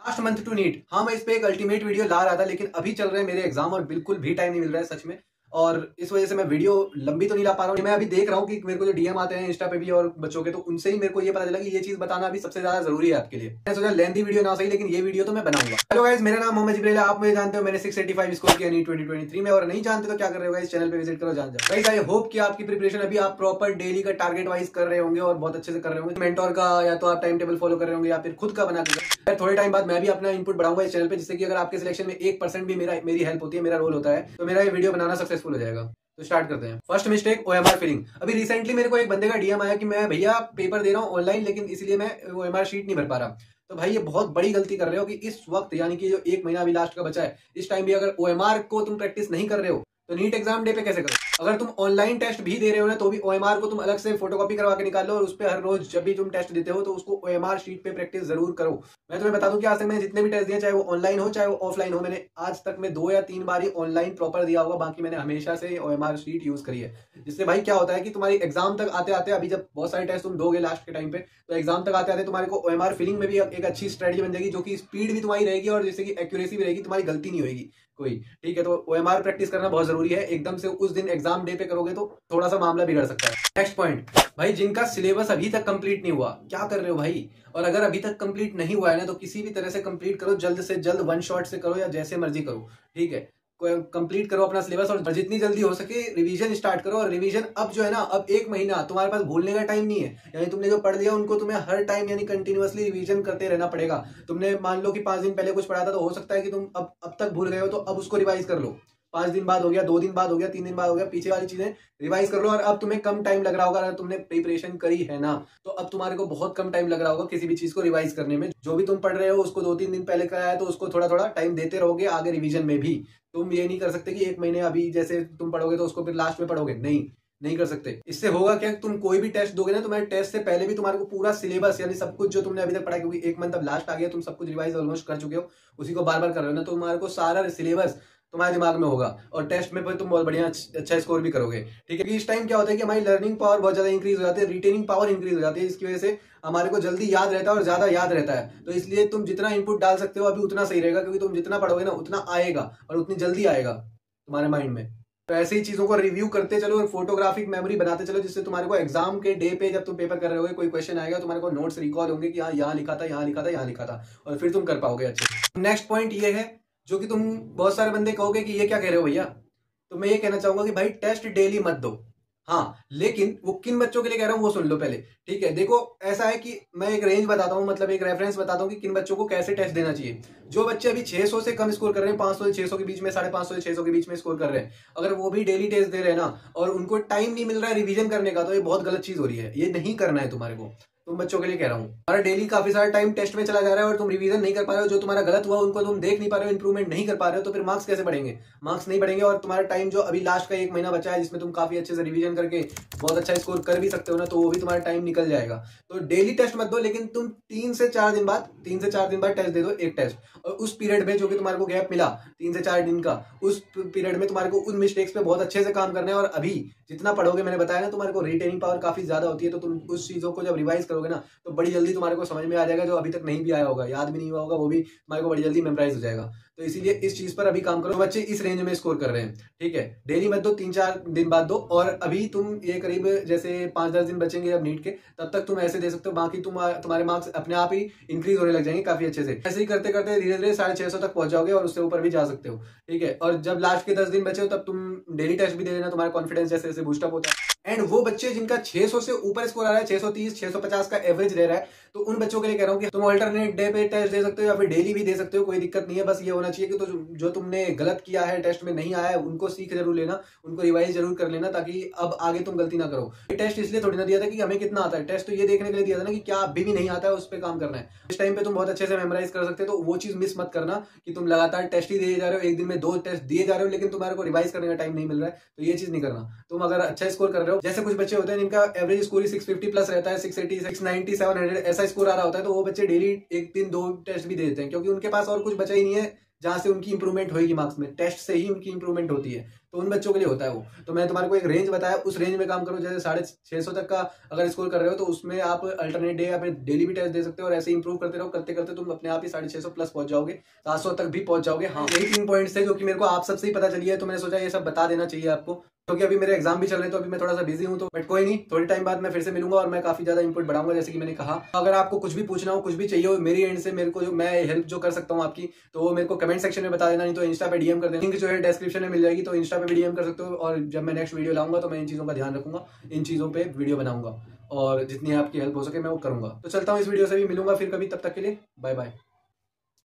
Last month to NEET. हाँ, मैं इस पे एक अल्टीमेट वीडियो ला रहा था, लेकिन अभी चल रहे हैं मेरे एग्जाम और बिल्कुल भी टाइम नहीं मिल रहा है सच में। और इस वजह से मैं वीडियो लंबी तो नहीं ला पा रहा हूँ। मैं अभी देख रहा हूँ कि मेरे को जो डीएम आते हैं इंस्टा पे भी और बच्चों के, तो उनसे ही मेरे को ये पता चला कि ये चीज बताना अभी सबसे ज्यादा जरूरी है आपके लिए। मैं सोचा लेंथी वीडियो ना सही, लेकिन ये वीडियो तो मैं बनाऊंगा। हेलो गाइस, मेरा नाम मोहम्मद जिब्राइल है। आप मुझे जानते हो, मैंने 685 स्कोर किया नीट 2023 में। और नहीं जानते तो क्या कर रहे हो गाइस, चैनल पे विजिट करो, जान जाओ। गाइस आई होप कि आपकी प्रिपरेशन अभी आप प्रॉपर डेली का टारगेट वाइज कर रहे होंगे और बहुत अच्छे से कर रहे होंगे। मेंटोर का या तो आप टाइम टेबल फॉलो कर रहे होंगे या फिर खुद का बना के। थोड़े टाइम बाद मैं भी अपना इनपुट बढ़ाऊंगा इस चैनल पे, जिससे कि अगर आपके सिलेक्शन में 1% भी मेरी हेल्प होती है, मेरा रोल होता है, तो मेरा ये वीडियो बनाना सक्सेसफुल हो जाएगा। तो स्टार्ट करते हैं। First mistake, OMR filling. अभी रिसेंटली मेरे को एक बंदे का डीएम आया कि मैं भैया पेपर दे रहा हूँ ऑनलाइन, लेकिन इसलिए मैं ओएमआर शीट नहीं भर पा रहा। तो भाई ये बहुत बड़ी गलती कर रहे हो कि इस वक्त, यानी कि जो 1 महीना अभी लास्ट का बचा है, इस टाइम भी अगर ओएमआर को तुम प्रैक्टिस नहीं कर रहे हो तो नीट एग्जाम डे पे कैसे करो। अगर तुम ऑनलाइन टेस्ट भी दे रहे हो ना, तो भी ओएमआर को तुम अलग से फोटोकॉपी करवा के निकाल लो और उस पर हर रोज जब भी तुम टेस्ट देते हो तो उसको ओएमआर शीट पे प्रैक्टिस जरूर करो। मैं तुम्हें बता दूं कि आज तक मैंने जितने भी टेस्ट दिए, चाहे वो ऑनलाइन हो चाहे वो ऑफलाइन हो, मैंने आज तक में 2 या 3 बार ही ऑनलाइन प्रॉपर दिया होगा। बाकी मैंने हमेशा से ओएमआर शीट यूज करी है। जिससे भाई क्या होता है कि तुम्हारी एग्जाम तक आते आते, अभी जब बहुत सारे टेस्ट तुम दोगे लास्ट के टाइम पे, तो एग्जाम तक आते आते तुम्हारे को ओएमआर फिलिंग में भी एक अच्छी स्ट्रेटजी बन जाएगी, जो कि स्पीड भी तुम्हारी रहेगी और जैसे कि एक्यूरेसी भी रहेगी, तुम्हारी गलती नहीं होगी कोई। ठीक है, तो ओएमआर प्रैक्टिस करना बहुत जरूरी है। एकदम से उस दिन एग्जाम डे पे करोगे तो थोड़ा सा मामला बिगड़ सकता है। नेक्स्ट पॉइंट, भाई जिनका सिलेबस अभी तक कंप्लीट नहीं हुआ, क्या कर रहे हो भाई। और अगर अभी तक कंप्लीट नहीं हुआ है ना, तो किसी भी तरह से कंप्लीट करो, जल्द से जल्द, वन शॉट से करो या जैसे मर्जी करो। ठीक है, कंप्लीट करो अपना सिलेबस और जितनी जल्दी हो सके रिवीजन स्टार्ट करो। और रिवीजन अब जो है ना, अब 1 महीना तुम्हारे पास भूलने का टाइम नहीं है। यानी तुमने जो पढ़ लिया उनको तुम्हें हर टाइम यानी कंटिन्यूअसली रिवीजन करते रहना पड़ेगा। तुमने मान लो कि 5 दिन पहले कुछ पढ़ा था, तो हो सकता है कि तुम अब तक भूल गए हो, तो अब उसको रिवाइज कर लो। 5 दिन बाद हो गया, 2 दिन बाद हो गया, 3 दिन बाद हो गया, पीछे वाली चीजें रिवाइज कर लो। और अब तुम्हें कम टाइम लग रहा होगा, अगर तुमने प्रिपरेशन करी है ना, तो अब तुम्हारे को बहुत कम टाइम लग रहा होगा किसी भी चीज को रिवाइज करने में। जो भी तुम पढ़ रहे हो उसको 2-3 दिन पहले कराया है, तो उसको थोड़ा थोड़ा टाइम देते रहोगे आगे रिवीजन में भी। तुम ये नहीं कर सकते कि 1 महीने अभी जैसे तुम पढ़ोगे तो उसको फिर लास्ट में पढ़ोगे, नहीं कर सकते। इससे होगा क्या, तुम कोई भी टेस्ट दोगे ना, तुम्हारे टेस्ट से पहले भी तुम्हारे को पूरा सिलेबस यानी सब कुछ जो तुमने अभी तक पढ़ा, क्योंकि 1 मंथ अब लास्ट आ गया, तुम सब कुछ रिवाइज ऑलमोस्ट कर चुके हो, उसी को बार बार कर रहे हो ना, तो तुम्हारे को सारा सिलेबस तुम्हारे दिमाग में होगा और टेस्ट में फिर तुम बहुत बढ़िया अच्छा स्कोर भी करोगे। ठीक है, कि इस टाइम क्या होता है कि हमारी लर्निंग पावर बहुत ज्यादा इंक्रीज हो जाती है, रिटेनिंग पावर इंक्रीज हो जाती है, जिसकी वजह से हमारे को जल्दी याद रहता है और ज्यादा याद रहता है। तो इसलिए तुम जितना इनपुट डाल सकते हो अभी उतना सही रहेगा, क्योंकि तुम जितना पढ़ोगे ना उतना आएगा और उतनी जल्दी आएगा तुम्हारे माइंड में। तो ऐसे ही चीजों को रिव्यू करते चलो और फोटोग्राफिक मेमोरी बनाते चलो, जिससे तुम्हारे को एग्जाम के डे पे जब तुम पेपर कर रहे होगे, कोई क्वेश्चन आएगा, तुम्हारे को नोट्स रिकॉल होंगे कि हाँ यहाँ लिखा था, यहाँ लिखा था, यहाँ लिखा था, और फिर तुम कर पाओगे अच्छे। नेक्स्ट पॉइंट ये है, जो कि तुम बहुत सारे बंदे कहोगे कि ये क्या कह रहे हो भैया, तो मैं ये कहना चाहूंगा कि भाई टेस्ट डेली मत दो। हाँ, लेकिन वो किन बच्चों के लिए कह रहा हूं वो सुन लो पहले। ठीक है, देखो ऐसा है कि मैं एक रेंज बताता हूं, मतलब एक रेफरेंस बताता हूं कि किन बच्चों को कैसे टेस्ट देना चाहिए। जो बच्चे अभी 600 से कम स्कोर कर रहे हैं, 500 से 600 के बीच में, 550 से 600 के बीच में स्कोर कर रहे हैं, अगर वो भी डेली टेस्ट दे रहे हैं ना और उनको टाइम नहीं मिल रहा है रिवीजन करने का, तो ये बहुत गलत चीज हो रही है। ये नहीं करना है तुम्हारे को, तुम बच्चों के लिए कह रहा हूँ। हमारा डेली काफी सारा टाइम टेस्ट में चला जा रहा है और तुम रिवीजन नहीं कर पा रहे हो, जो तुम्हारा गलत हुआ उनको तुम देख नहीं पा रहे हो, इंप्रूवमेंट नहीं कर पा रहे हो, तो फिर मार्क्स कैसे बढ़ेंगे। मार्क्स नहीं बढ़ेंगे और तुम्हारा टाइम जो अभी लास्ट का 1 महीना बचा है, जिसमें तुम काफी अच्छे से रिवीजन करके बहुत अच्छा स्कोर कर भी सकते हो ना, तो वो भी तुम्हारा टाइम निकल जाएगा। तो डेली टेस्ट मत दो, लेकिन तुम 3 से 4 दिन बाद टेस्ट दे दो, एक टेस्ट। और उस पीरियड में जो कि तुम्हारे को गैप मिला 3 से 4 दिन का, उस पीरियड में तुम्हारे को उन मिस्टेक्स पे बहुत अच्छे से काम करना है। और अभी जितना पढ़ोगे, मैंने बताया ना, तुम्हारे को रिटेनिंग पावर काफी ज्यादा होती है, तो तुम उस चीजों को जब रिवाइज करोगे ना, तो बड़ी जल्दी तुम्हारे को समझ में आ जाएगा। जो अभी तक नहीं भी आया होगा, याद भी नहीं हुआ होगा, वो भी तुम्हारे को बड़ी जल्दी मेमोराइज हो जाएगा। तो इसीलिए इस चीज पर अभी काम करो। बच्चे इस रेंज में स्कोर कर रहे हैं, ठीक है, डेली मत दो, 3-4 दिन बाद दो। और अभी तुम ये करीब जैसे 5-10 दिन बचेंगे अब नीट के, तब तक तुम ऐसे दे सकते हो। बाकी तुम्हारे मार्क्स अपने आप ही इंक्रीज होने लग जाएंगे काफी अच्छे से। ऐसे ही करते करते धीरे धीरे 650 तक पहुंच जाओगे और उससे ऊपर भी जा सकते हो। ठीक है, और जब लास्ट के 10 दिन बचे हो तब तुम डेली टेस्ट भी दे देना, तुम्हारा कॉन्फिडेंस जैसे जैसे बूस्टअप होता है। एंड वो बच्चे जिनका 600 से ऊपर स्कोर आ रहा है, 630 650 का एवरेज रह रहा है, तो उन बच्चों के लिए कह रहा हूं कि तुम अल्टरनेट डे पे टेस्ट दे सकते हो या फिर डेली भी दे सकते हो, कोई दिक्कत नहीं है। बस ये होना चाहिए कि तो जो तुमने गलत किया है, टेस्ट में नहीं आया है, उनको सीख जरूर लेना, उनको रिवाइज जरूर कर लेना, ताकि अब आगे तुम गलती ना करो। ये टेस्ट इसलिए थोड़ी ना दिया था कि हमें कितना आता है, टेस्ट तो ये देखने के लिए दिया था ना कि क्या अभी भी नहीं आता है, उस पर काम करना है। इस टाइम पे तुम बहुत अच्छे से मेमोराइज कर सकते हो, तो वो चीज मिस मत करना कि तुम लगातार टेस्ट ही दिए जा रहे हो, एक दिन में 2 टेस्ट दिए जा रहे हो, लेकिन तुम्हारे को रिवाइज करने का टाइम नहीं मिल रहा है। तो ये चीज नहीं करना। तुम अगर अच्छा स्कोर कर रहे हो, जैसे कुछ बच्चे होते हैं जिनका एवरेज स्कोर 650 प्लस रहता है, 680 690 700 ऐसा स्कोर आ रहा होता है, तो वो बच्चे डेली एक दिन 2 टेस्ट भी दे देते हैं, क्योंकि उनके पास और कुछ बचा ही नहीं है जहाँ से उनकी इंप्रूवमेंट होगी मार्क्स में, टेस्ट से ही उनकी इंप्रूवमेंट होती है, तो उन बच्चों के लिए होता है वो। तो मैंने तुम्हारे को एक रेंज बताया, उस रेंज में काम करो। जैसे 650 तक का अगर स्कोर कर रहे हो तो उसमें आप अल्टरनेट डे या फिर डेली भी टेस्ट दे सकते हो, और ऐसे इंप्रूव करते रहो, करते करते तुम अपने आप ही 650 प्लस पहुंच जाओगे, 700 तक भी पहुंच जाओगे। हाँ, यही 3 पॉइंट्स थे जो कि मेरे को आप सबसे ही पता चली है, तो मैंने सोचा ये सब बता देना चाहिए आपको, क्योंकि अभी मेरे एग्जाम भी चल रहे हैं, तो अभी मैं थोड़ा सा बिजी हूँ। तो बट कोई नहीं, थोड़ी टाइम बाद मैं फिर से मिलूंगा और मैं काफी ज्यादा इंपुट बढ़ाऊंगा, जैसे कि मैंने कहा। अगर आपको कुछ भी पूछना हो, कुछ भी चाहिए हो मेरी एंड से, मेरे को जो मैं हेल्प जो कर सकता हूँ आपकी, तो वो मेरे को कमेंट सेक्शन में बता देना, नहीं तो इंस्टा पे डीएम कर देना। लिंक जो है डिस्क्रिप्शन में मिल जाएगी, तो इंस्टा पे भी डीएम कर सकते हो। और जब मैं नेक्स्ट वीडियो लाऊंगा तो मैं इन चीजों का ध्यान रखूंगा, इन चीजों पर वीडियो बनाऊंगा, और जितनी आपकी हेल्प हो सके मैं वो करूंगा। तो चलता हूँ, इस वीडियो से भी मिलूंगा फिर कभी, तब तक के लिए बाय बाय।